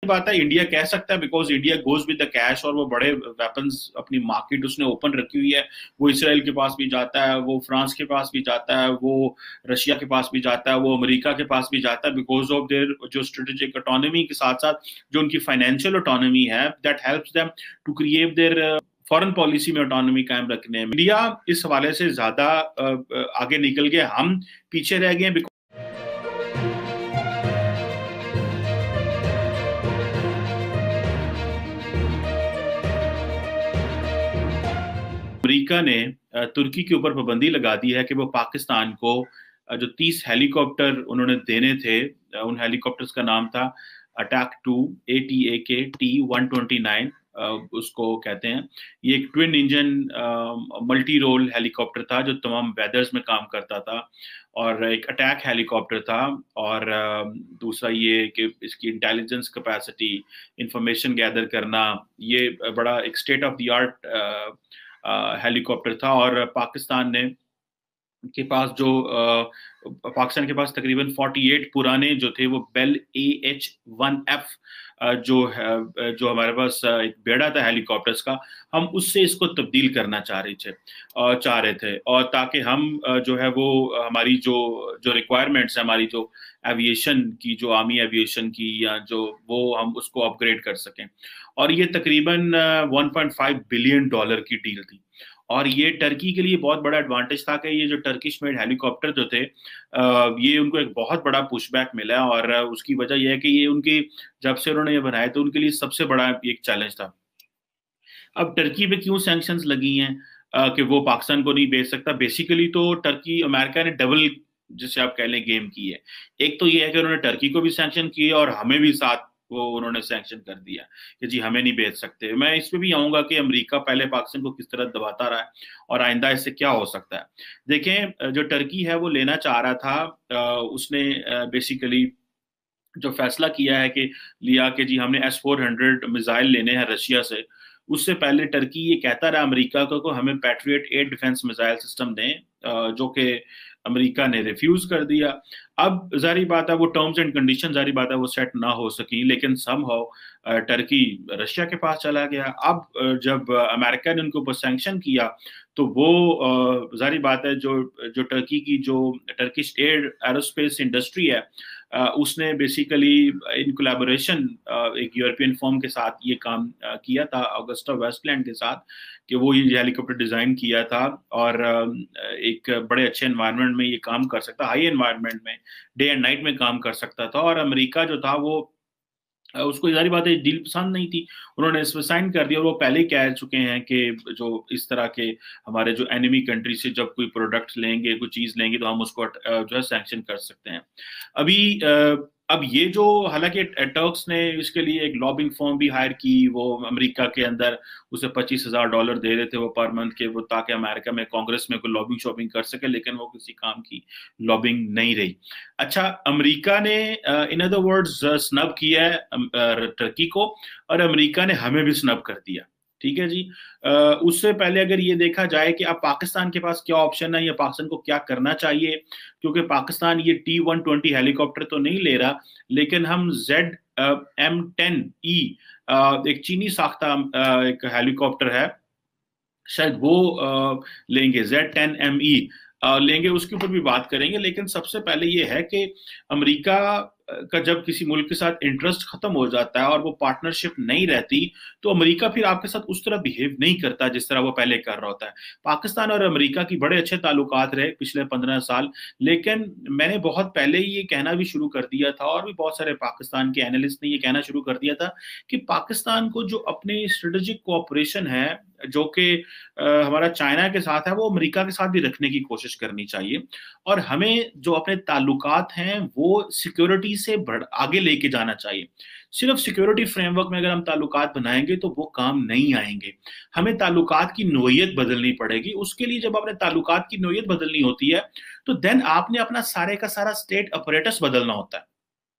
बात है, इंडिया कह सकता है because India goes with the cash, और वो बड़े वेपन्स अपनी मार्केट उसने ओपन रखी हुई है। वो इसराइल के पास भी जाता है, वो फ्रांस के पास भी जाता है, वो रशिया के पास भी जाता है, वो अमेरिका के पास भी जाता है, बिकॉज ऑफ देयर जो स्ट्रेटेजिक ऑटोनॉमी के साथ साथ जो उनकी फाइनेंशियल ऑटोनॉमी है, that helps them to create their foreign policy में ऑटोनॉमी कायम रखने में। इंडिया इस हवाले से ज्यादा आगे निकल गए, हम पीछे रह गए। अमेरिका ने तुर्की के ऊपर पाबंदी लगा दी है कि वो पाकिस्तान को जो 30 हेलीकॉप्टर उन्होंने देने थे, उन हेलीकॉप्टर्स का नाम था अटैक 2 ATAK-T-129, उसको कहते हैं। ये एक twin engine multi role helicopter था जो तमाम वेदर्स में काम करता था, और एक अटैक हेलीकॉप्टर था। और दूसरा ये कि इसकी इंटेलिजेंस कैपेसिटी, इंफॉर्मेशन गैदर करना, ये बड़ा एक state of the art helicopter था। और पाकिस्तान के पास तकरीबन 48 पुराने जो थे वो बेल AH-1F जो हमारे पास एक बेड़ा था हेलीकॉप्टर्स का, हम उससे इसको तब्दील करना चाह रहे थे, और ताकि हम जो है वो हमारी जो रिक्वायरमेंट्स है, हमारी जो एविएशन की, जो आर्मी एविएशन की, या जो वो हम उसको अपग्रेड कर सकें। और ये तकरीबन $1.5 बिलियन की डील थी। और ये टर्की के लिए बहुत बड़ा एडवांटेज था कि ये जो टर्किश मेड हेलीकॉप्टर जो थे, ये उनको एक बहुत बड़ा पुशबैक मिला, और उसकी वजह यह है कि ये उनकी, जब से उन्होंने ये बनाए तो उनके लिए सबसे बड़ा एक चैलेंज था। अब टर्की पे क्यों सैंक्शंस लगी हैं कि वो पाकिस्तान को नहीं बेच सकता? बेसिकली तो टर्की, अमेरिका ने डबल, जिसे आप कह लें, गेम की है। एक तो ये है कि उन्होंने टर्की को भी सैंक्शन किए और हमें भी साथ वो उन्होंने सैंक्शन कर दिया कि जी हमें नहीं बेच सकते। मैं इस पे भी आऊंगा कि अमेरिका पहले पाकिस्तान को किस तरह दबाता रहा है और आइंदा इससे क्या हो सकता है। देखें, जो टर्की है वो लेना चाह रहा था, उसने बेसिकली जो फैसला किया है कि लिया कि जी हमने S-400 मिसाइल लेने हैं रशिया से, उससे पहले टर्की ये कहता रहा अमेरिका को हमें patriot air defence missile system दें, जो कि अमेरिका ने रिफ्यूज कर दिया। अब जारी बात है वो टर्म्स एंड कंडीशन, जारी बात है वो सेट ना हो सकी, लेकिन समहाउ टर्की रशिया के पास चला गया। अब जब अमेरिका ने उनके ऊपर सैंक्शन किया तो वो जारी बात है जो जो टर्की की जो टर्किश एरोस्पेस इंडस्ट्री है, उसने बेसिकली इन कोलैबोरेशन एक यूरोपियन फर्म के साथ ये काम किया था, ऑगस्टा वेस्टलैंड के साथ, कि वो ये हेलीकॉप्टर डिजाइन किया था, और एक बड़े अच्छे एनवायरनमेंट में ये काम कर सकता, हाई एनवायरनमेंट में डे एंड नाइट में काम कर सकता था। और अमेरिका जो था वो उसको जारी बात है डील पसंद नहीं थी, उन्होंने इस पर साइन कर दिया। और वो पहले ही कह चुके हैं कि जो इस तरह के हमारे जो एनिमी कंट्री से जब कोई प्रोडक्ट लेंगे, कोई चीज लेंगे, तो हम उसको जो है सैंक्शन कर सकते हैं। अभी अब ये जो, हालांकि टर्क्स ने इसके लिए एक लॉबिंग फर्म भी हायर की, वो अमेरिका के अंदर उसे $25,000 दे रहे थे वो पर मंथ के, वो ताकि अमेरिका में कांग्रेस में कोई लॉबिंग शॉपिंग कर सके, लेकिन वो किसी काम की लॉबिंग नहीं रही। अच्छा, अमेरिका ने इन अदर वर्ड्स स्नब किया है टर्की को, और अमेरिका ने हमें भी स्नब कर दिया। ठीक है जी। उससे पहले अगर ये देखा जाए कि अब पाकिस्तान के पास क्या ऑप्शन है या पाकिस्तान को क्या करना चाहिए, क्योंकि पाकिस्तान ये T-120 हेलीकॉप्टर तो नहीं ले रहा, लेकिन हम ZM-10E, एक चीनी साख्ता एक हेलीकॉप्टर है, शायद वो लेंगे, Z-10ME लेंगे, उसके ऊपर भी बात करेंगे। लेकिन सबसे पहले ये है कि अमेरिका का जब किसी मुल्क के साथ इंटरेस्ट खत्म हो जाता है और वो पार्टनरशिप नहीं रहती, तो अमेरिका फिर आपके साथ उस तरह बिहेव नहीं करता जिस तरह वो पहले कर रहा होता है। पाकिस्तान और अमेरिका की बड़े अच्छे ताल्लुकात रहे पिछले 15 साल, लेकिन मैंने बहुत पहले ही ये कहना भी शुरू कर दिया था, और भी बहुत सारे पाकिस्तान के एनालिस्ट ने ये कहना शुरू कर दिया था कि पाकिस्तान को जो अपनी स्ट्रेटेजिक कोऑपरेशन है, जो कि हमारा चाइना के साथ है, वो अमेरिका के साथ भी रखने की कोशिश करनी चाहिए। और हमें जो अपने ताल्लुकात हैं वो सिक्योरिटी से आगे लेके जाना चाहिए। सिर्फ सिक्योरिटी फ्रेमवर्क में अगर हम ताल्लुकात बनाएंगे तो वो काम नहीं आएंगे, हमें ताल्लुकात की नोयत बदलनी पड़ेगी। उसके लिए जब आपने ताल्लुकात की नोयत बदलनी होती है तो देन आपने अपना सारे का सारा स्टेट अपरेटस बदलना होता है।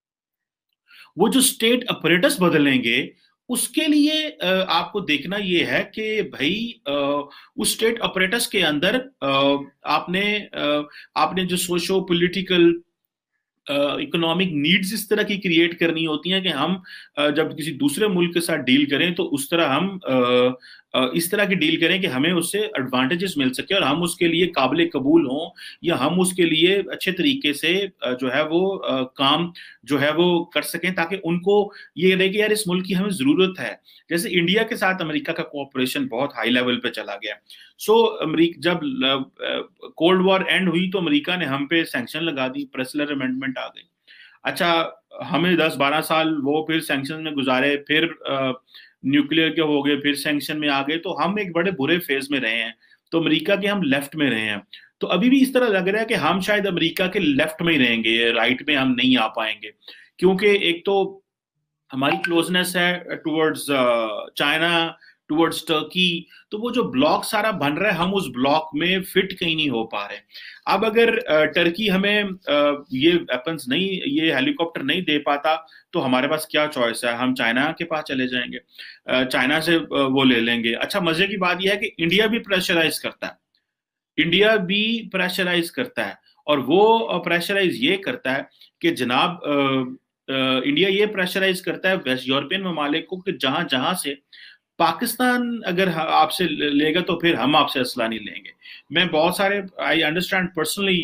वो जो स्टेट अपरेटस बदलेंगे उसके लिए आपको देखना ये है कि भाई उस स्टेट अपरेटस के अंदर आपने जो सोशो पॉलिटिकल इकोनॉमिक नीड्स इस तरह की क्रिएट करनी होती हैं कि हम जब किसी दूसरे मुल्क के साथ डील करें तो उस तरह हम इस तरह की डील करें कि हमें उससे एडवांटेजेस मिल सके और हम उसके लिए काबिल कबूल हों, या हम उसके लिए अच्छे तरीके से जो है वो काम जो है वो कर सकें, ताकि उनको ये रहे कि यार इस मुल्क की हमें ज़रूरत है। जैसे इंडिया के साथ अमेरिका का कोऑपरेशन बहुत हाई लेवल पे चला गया। सो अमेरिका जब कोल्ड वॉर एंड हुई तो अमेरिका ने हम पे सैंक्शन लगा दी, प्रेसलर अमेंडमेंट आ गई। अच्छा, हमें 10-12 साल वो फिर सैंक्शन में गुजारे, फिर न्यूक्लियर के हो गए, फिर सैंक्शन में आ गए, तो हम एक बड़े बुरे फेज में रहे हैं। तो अमेरिका के हम लेफ्ट में रहे हैं। तो अभी भी इस तरह लग रहा है कि हम शायद अमेरिका के लेफ्ट में ही रहेंगे, राइट में हम नहीं आ पाएंगे, क्योंकि एक तो हमारी क्लोजनेस है टुवर्ड्स चाइना, टुवर्ड्स टर्की, तो वो जो ब्लॉक सारा बन रहा है हम उस ब्लॉक में फिट कहीं नहीं हो पा रहे। अब अगर टर्की हमें ये वेपन्स नहीं, ये हेलीकॉप्टर नहीं दे पाता, तो हमारे पास क्या चॉइस है? हम चाइना के पास चले जाएंगे, चाइना से वो ले लेंगे। अच्छा, मजे की बात यह है कि इंडिया भी प्रेशराइज करता है, इंडिया भी प्रेशराइज करता है, और वो प्रेशराइज ये करता है कि जनाब इंडिया ये प्रेशराइज करता है वेस्ट यूरोपियन ममालिक को कि जहां जहां से पाकिस्तान अगर आपसे लेगा तो फिर हम आपसे असला नहीं लेंगे। मैं बहुत सारे, आई अंडरस्टैंड पर्सनली,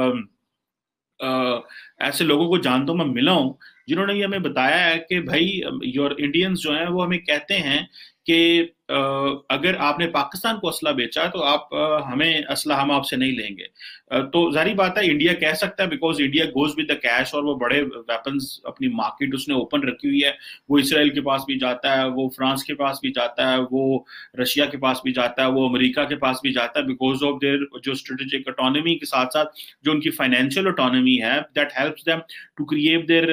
ऐसे लोगों को जानता हूं, मैं मिला हूं, जिन्होंने ये हमें बताया है कि भाई योर इंडियंस जो हैं वो हमें कहते हैं कि अगर आपने पाकिस्तान को असला बेचा तो आप हमें असला हम आपसे नहीं लेंगे। तो जारी बात है इंडिया कह सकता है, because India goes with the cash, और वो बड़े वेपन्स अपनी मार्केट उसने ओपन रखी हुई है। वो इसराइल के पास भी जाता है, वो फ्रांस के पास भी जाता है, वो रशिया के पास भी जाता है, वो अमेरिका के पास भी जाता है, बिकॉज ऑफ देयर जो स्ट्रेटेजिक ऑटोनॉमी के साथ साथ जो उनकी फाइनेंशियल ऑटोनॉमी है, that helps them to create their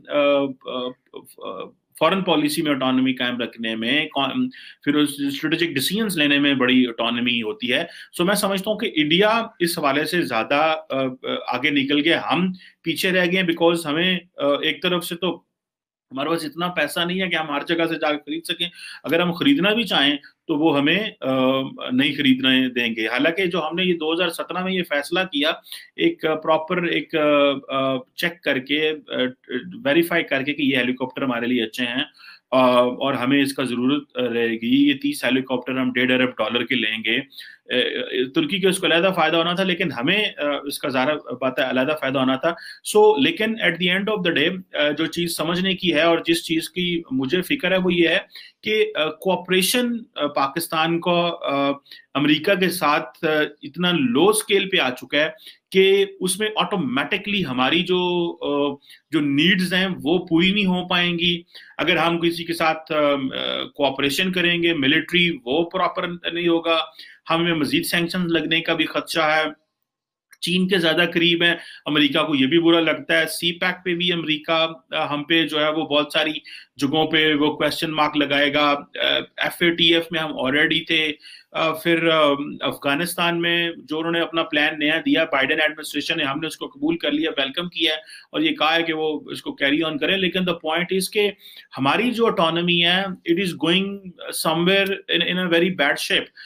foreign policy में ऑटोनॉमी कायम रखने में, फिर स्ट्रेटेजिक डिसीजंस लेने में बड़ी ऑटोनॉमी होती है। सो मैं समझता हूँ कि इंडिया इस हवाले से ज्यादा आगे निकल गया, हम पीछे रह गए, बिकॉज हमें एक तरफ से तो हमारे पास इतना पैसा नहीं है कि हम हर जगह से जाकर खरीद सकें। अगर हम खरीदना भी चाहें तो वो हमें नहीं खरीदने देंगे। हालांकि जो हमने ये 2017 में ये फैसला किया, एक प्रॉपर एक चेक करके, वेरीफाई करके कि ये हेलीकॉप्टर हमारे लिए अच्छे हैं और हमें इसका जरूरत रहेगी, ये 30 हेलीकॉप्टर हम $1.5 अरब के लेंगे। तुर्की के उसको अलहदा फायदा होना था, लेकिन हमें इसका ज़्यादा पता है अलहदा फायदा होना था। लेकिन at the end of the day जो चीज़ समझने की है और जिस चीज़ की मुझे फिक्र है वो ये है कि कोऑपरेशन पाकिस्तान को अमेरिका के साथ इतना लो स्केल पे आ चुका है कि उसमें ऑटोमेटिकली हमारी जो नीड्स हैं वो पूरी नहीं हो पाएंगी। अगर हम किसी के साथ कोऑपरेशन करेंगे मिलिट्री, वो प्रॉपर नहीं होगा, हमें मजीद सैंक्शन लगने का भी खदशा है। चीन के ज्यादा करीब है, अमेरिका को ये भी बुरा लगता है। सी पैक पे भी अमेरिका हम पे जो है वो बहुत सारी जगहों पे वो क्वेश्चन मार्क लगाएगा। FATF में हम ऑलरेडी थे। फिर अफगानिस्तान में जो उन्होंने अपना प्लान नया दिया बाइडेन एडमिनिस्ट्रेशन ने, हमने उसको कबूल कर लिया, वेलकम किया है और ये कहा है कि वो इसको कैरी ऑन करें। लेकिन द पॉइंट इज के हमारी जो ऑटोनॉमी है, it is going somewhere in a very bad shape.